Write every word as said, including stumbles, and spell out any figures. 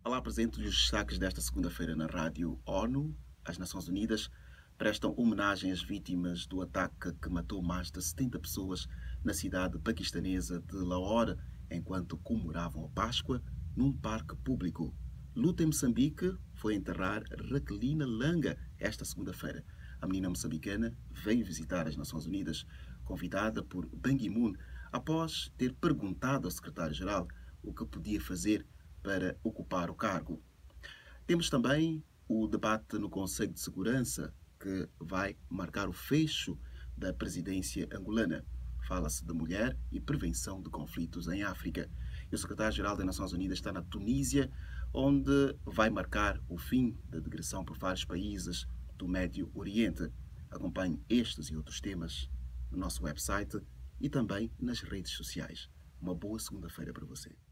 Olá, apresento-lhe os destaques desta segunda-feira na Rádio ONU. As Nações Unidas prestam homenagem às vítimas do ataque que matou mais de setenta pessoas na cidade paquistanesa de Lahore, enquanto comemoravam a Páscoa num parque público. Luta em Moçambique foi enterrar Raquelina Langa esta segunda-feira. A menina moçambicana veio visitar as Nações Unidas, convidada por Ban Ki-moon, após ter perguntado ao secretário-geral o que podia fazer para ocupar o cargo. Temos também o debate no Conselho de Segurança, que vai marcar o fecho da presidência angolana. Fala-se de mulher e prevenção de conflitos em África. E o secretário-geral das Nações Unidas está na Tunísia, onde vai marcar o fim da digressão por vários países do Médio Oriente. Acompanhe estes e outros temas no nosso website e também nas redes sociais. Uma boa segunda-feira para você.